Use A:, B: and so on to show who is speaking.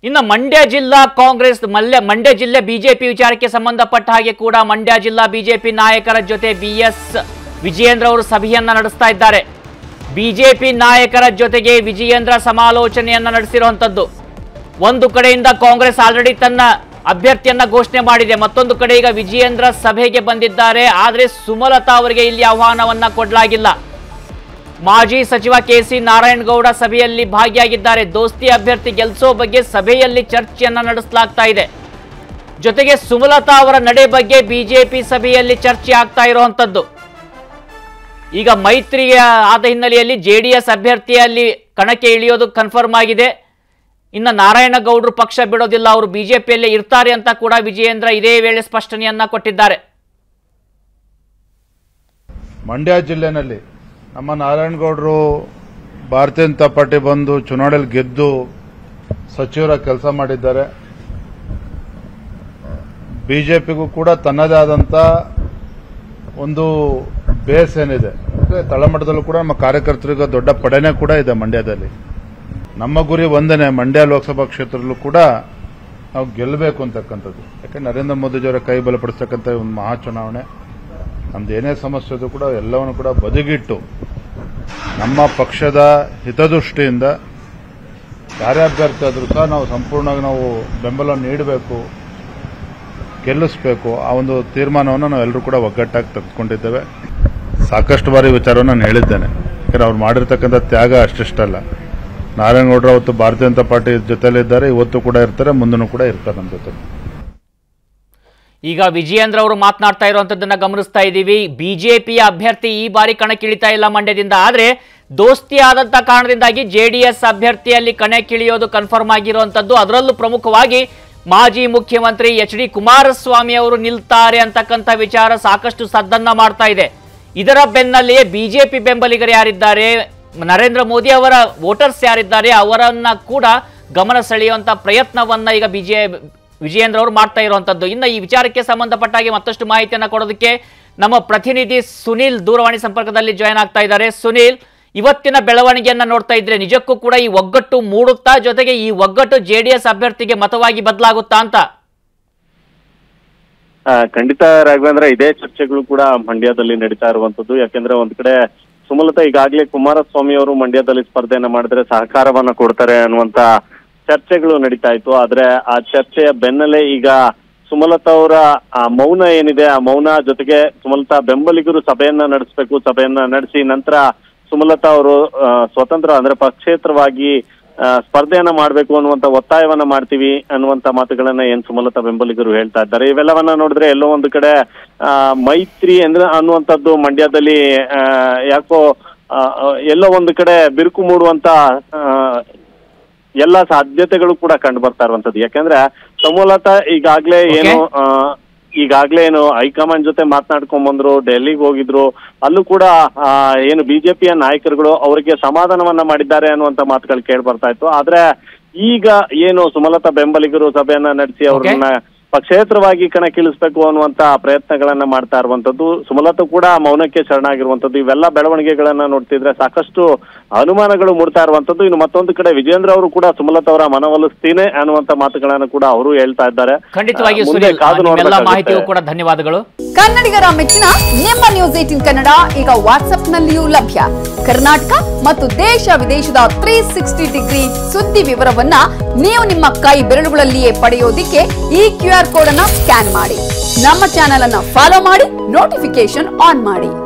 A: ಇನ್ನು ಮಂಡ್ಯ ಜಿಲ್ಲಾ ಕಾಂಗ್ರೆಸ್ ಮಂಡ್ಯ ಜಿಲ್ಲೆ ಬಿಜೆಪಿ ವಿಚಾರಕ್ಕೆ ಸಂಬಂಧಪಟ್ಟ ಹಾಗೆ ಕೂಡ ಮಂಡ್ಯ ಜಿಲ್ಲಾ ಬಿಜೆಪಿ ನಾಯಕರ ಜೊತೆ ಬಿಎಸ್ ವಿಜಯೇಂದ್ರ ಅವರು ಸಭೆಯನ್ನ ನಡೆಸ್ತಾ ಇದ್ದಾರೆ. ಬಿಜೆಪಿ ನಾಯಕರ ಜೊತೆಗೆ ವಿಜಯೇಂದ್ರ ಸಮಾಲೋಚನೆಯನ್ನ ನಡೆಸಿರುವಂತದ್ದು. ಒಂದು ಕಡೆಯಿಂದ ಕಾಂಗ್ರೆಸ್ ಆಲ್ರೆಡಿ ತನ್ನ ಅಭ್ಯರ್ಥಿಯನ್ನ ಘೋಷಣೆ ಮಾಡಿದೆ, ಮತ್ತೊಂದು ಕಡೆ ಈಗ ವಿಜಯೇಂದ್ರ ಸಭೆಗೆ ಬಂದಿದ್ದಾರೆ. ಆದರೆ ಸುಮಲತಾ ಅವರಿಗೆ ಇಲ್ಲಿ ಆಹ್ವಾನವನ್ನ ಕೊಡಲಾಗಿಲ್ಲ. ಮಾಜಿ ಸಚಿವ ಕೆಸಿ ನಾರಾಯಣಗೌಡ ಸಭೆಯಲ್ಲಿ ಭಾಗಿಯಾಗಿದ್ದಾರೆ. ದೋಸ್ತಿ ಅಭ್ಯರ್ಥಿ ಗೆಲ್ಲಿಸೋ ಬಗ್ಗೆ ಸಭೆಯಲ್ಲಿ ಚರ್ಚೆಯನ್ನ ನಡೆಸಲಾಗ್ತಾ ಇದೆ. ಜೊತೆಗೆ ಸುಮಲತಾ ಅವರ ನಡೆ ಬಗ್ಗೆ ಬಿಜೆಪಿ ಸಭೆಯಲ್ಲಿ ಚರ್ಚೆ ಆಗ್ತಾ ಇರುವಂತದ್ದು. ಈಗ ಮೈತ್ರಿ ಆದ ಹಿನ್ನೆಲೆಯಲ್ಲಿ ಜೆಡಿಎಸ್ ಅಭ್ಯರ್ಥಿಯಲ್ಲಿ ಕಣಕ್ಕೆ ಇಳಿಯೋದು ಕನ್ಫರ್ಮ್ ಆಗಿದೆ. ಇನ್ನು ನಾರಾಯಣಗೌಡರು ಪಕ್ಷ ಬಿಡೋದಿಲ್ಲ, ಅವರು ಬಿಜೆಪಿಯಲ್ಲೇ ಇರ್ತಾರೆ ಅಂತ ಕೂಡ ವಿಜಯೇಂದ್ರ ಇದೇ ವೇಳೆ ಸ್ಪಷ್ಟನೆಯನ್ನ ಕೊಟ್ಟಿದ್ದಾರೆ.
B: ಮಂಡ್ಯ ಜಿಲ್ಲೆನಲ್ಲಿ ನಮ್ಮ ನಾರಾಯಣಗೌಡರು ಭಾರತೀಯ ಜನತಾ ಪಾರ್ಟಿ ಬಂದು ಚುನಾವಣೆಯಲ್ಲಿ ಗೆದ್ದು ಸಚಿವರ ಕೆಲಸ ಮಾಡಿದ್ದಾರೆ. ಬಿಜೆಪಿಗೂ ಕೂಡ ತನ್ನದೇ ಆದಂತ ಒಂದು ಬೇಸ್ ಏನಿದೆ, ತಳಮಟ್ಟದಲ್ಲೂ ಕೂಡ ನಮ್ಮ ಕಾರ್ಯಕರ್ತರಿಗೆ ದೊಡ್ಡ ಪಡೆನೇ ಕೂಡ ಇದೆ ಮಂಡ್ಯದಲ್ಲಿ. ನಮ್ಮ ಗುರಿ ಒಂದೇನೆ, ಮಂಡ್ಯ ಲೋಕಸಭಾ ಕ್ಷೇತ್ರದಲ್ಲೂ ಕೂಡ ನಾವು ಗೆಲ್ಲಬೇಕು ಅಂತಕ್ಕಂಥದ್ದು. ಯಾಕಂದ್ರೆ ನರೇಂದ್ರ ಮೋದಿಜಿಯವರ ಕೈ ಬಲಪಡಿಸ್ತಕ್ಕಂಥ ಒಂದು ಮಹಾ ಚುನಾವಣೆ. ನಮ್ದು ಏನೇ ಸಮಸ್ಯೆ ಇದ್ರೂ ಕೂಡ ಎಲ್ಲವನ್ನು ಕೂಡ ಬದಿಗಿಟ್ಟು ನಮ್ಮ ಪಕ್ಷದ ಹಿತದೃಷ್ಟಿಯಿಂದ ಯಾರೇ ಅಭ್ಯರ್ಥಿ ಆದರೂ ಸಹ ನಾವು ಸಂಪೂರ್ಣವಾಗಿ ನಾವು ಬೆಂಬಲ ನೀಡಬೇಕು, ಗೆಲ್ಲಿಸಬೇಕು. ಆ ಒಂದು ತೀರ್ಮಾನವನ್ನು ನಾವೆಲ್ಲರೂ ಕೂಡ ಒಗ್ಗಟ್ಟಾಗಿ ತೆಗೆದುಕೊಂಡಿದ್ದೇವೆ. ಸಾಕಷ್ಟು ಬಾರಿ ವಿಚಾರವನ್ನು ನಾನು ಹೇಳಿದ್ದೇನೆ. ಯಾಕಂದ್ರೆ ಅವ್ರು ಮಾಡಿರ್ತಕ್ಕಂಥ ತ್ಯಾಗ ಅಷ್ಟಿಷ್ಟಲ್ಲ. ನಾರಾಯಣಗೌಡರು ಅವತ್ತು ಭಾರತೀಯ ಜನತಾ ಪಾರ್ಟಿ ಜೊತೆಲಿದ್ದಾರೆ, ಇವತ್ತು ಕೂಡ ಇರ್ತಾರೆ, ಮುಂದೂ ಕೂಡ ಇರ್ತಾರೆ ನಮ್ಮ ಜೊತೆ.
A: ಈಗ ವಿಜಯೇಂದ್ರ ಅವರು ಮಾತನಾಡ್ತಾ ಇರುವಂತದ್ದನ್ನ ಗಮನಿಸ್ತಾ ಇದ್ದೀವಿ. ಬಿಜೆಪಿಯ ಅಭ್ಯರ್ಥಿ ಈ ಬಾರಿ ಕಣಕ್ಕಿಳಿತಾ ಇಲ್ಲ ಮಂಡ್ಯದಿಂದ. ಆದ್ರೆ ದೋಸ್ತಿ ಆದಂತ ಕಾರಣದಿಂದಾಗಿ ಜೆಡಿಎಸ್ ಅಭ್ಯರ್ಥಿಯಲ್ಲಿ ಕಣಕ್ಕಿಳಿಯೋದು ಕನ್ಫರ್ಮ್ ಆಗಿರುವಂತದ್ದು. ಅದರಲ್ಲೂ ಪ್ರಮುಖವಾಗಿ ಮಾಜಿ ಮುಖ್ಯಮಂತ್ರಿ ಎಚ್ ಡಿ ಕುಮಾರಸ್ವಾಮಿ ಅವರು ನಿಲ್ತಾರೆ ಅಂತಕ್ಕಂಥ ವಿಚಾರ ಸಾಕಷ್ಟು ಸದ್ದನ್ನ ಮಾಡ್ತಾ ಇದೆ. ಇದರ ಬೆನ್ನಲ್ಲಿಯೇ ಬಿಜೆಪಿ ಬೆಂಬಲಿಗರು ಯಾರಿದ್ದಾರೆ, ನರೇಂದ್ರ ಮೋದಿ ಅವರ ವೋಟರ್ಸ್ ಯಾರಿದ್ದಾರೆ, ಅವರನ್ನ ಕೂಡ ಗಮನ ಸೆಳೆಯುವಂತ ಪ್ರಯತ್ನವನ್ನ ಈಗ ವಿಜಯೇಂದ್ರ ಅವರು ಮಾಡ್ತಾ ಇರುವಂತದ್ದು. ಇನ್ನು ಈ ವಿಚಾರಕ್ಕೆ ಸಂಬಂಧಪಟ್ಟಾಗಿ ಮತ್ತಷ್ಟು ಮಾಹಿತಿಯನ್ನ ಕೊಡೋದಕ್ಕೆ ನಮ್ಮ ಪ್ರತಿನಿಧಿ ಸುನೀಲ್ ದೂರವಾಣಿ ಸಂಪರ್ಕದಲ್ಲಿ ಜಾಯ್ನ್ ಆಗ್ತಾ ಇದ್ದಾರೆ. ಸುನೀಲ್, ಇವತ್ತಿನ ಬೆಳವಣಿಗೆಯನ್ನ ನೋಡ್ತಾ ಇದ್ರೆ ನಿಜಕ್ಕೂ ಕೂಡ ಈ ಒಗ್ಗಟ್ಟು ಮೂಡುತ್ತಾ, ಜೊತೆಗೆ ಈ ಒಗ್ಗಟ್ಟು ಜೆಡಿಎಸ್ ಅಭ್ಯರ್ಥಿಗೆ ಮತವಾಗಿ ಬದಲಾಗುತ್ತಾ ಅಂತ?
C: ಖಂಡಿತ ರಾಘವೇಂದ್ರ, ಇದೇ ಚರ್ಚೆಗಳು ಕೂಡ ಮಂಡ್ಯದಲ್ಲಿ ನಡೀತಾ ಇರುವಂತದ್ದು. ಯಾಕೆಂದ್ರೆ ಒಂದ್ ಕಡೆ ಸುಮಲತಾ ಈಗಾಗಲೇ ಕುಮಾರಸ್ವಾಮಿ ಅವರು ಮಂಡ್ಯದಲ್ಲಿ ಸ್ಪರ್ಧೆಯನ್ನ ಮಾಡಿದ್ರೆ ಸಹಕಾರವನ್ನ ಕೊಡ್ತಾರೆ ಅನ್ನುವಂತ ಚರ್ಚೆಗಳು ನಡೀತಾ ಇತ್ತು. ಆದ್ರೆ ಆ ಚರ್ಚೆಯ ಬೆನ್ನಲ್ಲೇ ಈಗ ಸುಮಲತಾ ಅವರ ಆ ಮೌನ ಏನಿದೆ, ಆ ಮೌನ ಜೊತೆಗೆ ಸುಮಲತಾ ಬೆಂಬಲಿಗರು ಸಭೆಯನ್ನ ನಡೆಸಿ ನಂತರ ಸುಮಲತಾ ಅವರು ಸ್ವತಂತ್ರ ಅಂದ್ರೆ ಪಕ್ಷೇತರವಾಗಿ ಸ್ಪರ್ಧೆಯನ್ನ ಮಾಡ್ಬೇಕು ಅನ್ನುವಂತ ಒತ್ತಾಯವನ್ನ ಮಾಡ್ತೀವಿ ಅನ್ನುವಂತ ಮಾತುಗಳನ್ನ ಏನ್ ಸುಮಲತಾ ಬೆಂಬಲಿಗರು ಹೇಳ್ತಾ ಇದ್ದಾರೆ. ಇವೆಲ್ಲವನ್ನ ನೋಡಿದ್ರೆ ಎಲ್ಲೋ ಒಂದು ಕಡೆ ಮೈತ್ರಿ ಅನ್ನುವಂಥದ್ದು ಮಂಡ್ಯದಲ್ಲಿ ಯಾಕೋ ಎಲ್ಲೋ ಒಂದು ಕಡೆ ಬಿರುಕು ಮೂಡುವಂತ ಎಲ್ಲ ಸಾಧ್ಯತೆಗಳು ಕೂಡ ಕಂಡು ಬರ್ತಾ ಇರುವಂತದ್ದು. ಯಾಕಂದ್ರೆ ಸುಮಲತಾ ಈಗಾಗ್ಲೇ ಏನು ಹೈಕಮಾಂಡ್ ಜೊತೆ ಮಾತನಾಡ್ಕೊಂಡ್ ಬಂದ್ರು, ಡೆಲ್ಲಿಗೆ ಹೋಗಿದ್ರು. ಅಲ್ಲೂ ಕೂಡ ಏನು ಬಿಜೆಪಿಯ ನಾಯಕರುಗಳು ಅವರಿಗೆ ಸಮಾಧಾನವನ್ನ ಮಾಡಿದ್ದಾರೆ ಅನ್ನುವಂತ ಮಾತುಗಳು ಕೇಳಿ ಬರ್ತಾ ಇತ್ತು. ಆದ್ರೆ ಈಗ ಏನು ಸುಮಲತಾ ಬೆಂಬಲಿಗರು ಸಭೆಯನ್ನ ನಡೆಸಿ ಅವ್ರನ್ನ ಪಕ್ಷೇತರವಾಗಿ ಕಣಕ್ಕಿಳಿಸ್ಬೇಕು ಅನ್ನುವಂತ ಪ್ರಯತ್ನಗಳನ್ನ ಮಾಡ್ತಾ ಇರುವಂತದ್ದು. ಸುಮಲತಾ ಕೂಡ ಮೌನಕ್ಕೆ ಶರಣಾಗಿರುವಂತದ್ದು. ಇವೆಲ್ಲ ಬೆಳವಣಿಗೆಗಳನ್ನ ನೋಡ್ತಿದ್ರೆ ಸಾಕಷ್ಟು ಅನುಮಾನಗಳು ಮೂಡ್ತಾ ಇರುವಂತದ್ದು. ಇನ್ನು ಮತ್ತೊಂದು ಕಡೆ ವಿಜೇಂದ್ರ ಅವರು ಕೂಡ ಸುಮಲತಾ ಅವರ ಮನವೊಲಿಸ್ತೀನಿ ಅನ್ನುವಂತ ಮಾತುಗಳನ್ನ ಕೂಡ ಅವರು ಹೇಳ್ತಾ ಇದ್ದಾರೆ.
A: ಖಂಡಿತವಾಗಿ ಮಾಹಿತಿಗೂ ಕೂಡ ಧನ್ಯವಾದಗಳು.
D: ಕನ್ನಡಿಗರ ಮೆಚ್ಚಿನ ನಿಮ್ಮ ನ್ಯೂಸ್ 18 ಕನ್ನಡ ಈಗ ವಾಟ್ಸ್ಆಪ್ ನಲ್ಲಿಯೂ ಲಭ್ಯ. ಕರ್ನಾಟಕ ಮತ್ತು ದೇಶ ವಿದೇಶದ 360 ಡಿಗ್ರಿ ಸುದ್ದಿ ವಿವರವನ್ನ ನೀವು ನಿಮ್ಮ ಕೈ ಬೆರಳುಗಳಲ್ಲಿಯೇ ಪಡೆಯೋದಿಕ್ಕೆ ಈ QR ಕೋಡ್ ಅನ್ನ ಸ್ಕ್ಯಾನ್ ಮಾಡಿ. ನಮ್ಮ ಚಾನೆಲ್ ಅನ್ನ ಫಾಲೋ ಮಾಡಿ, ನೋಟಿಫಿಕೇಶನ್ ಆನ್ ಮಾಡಿ.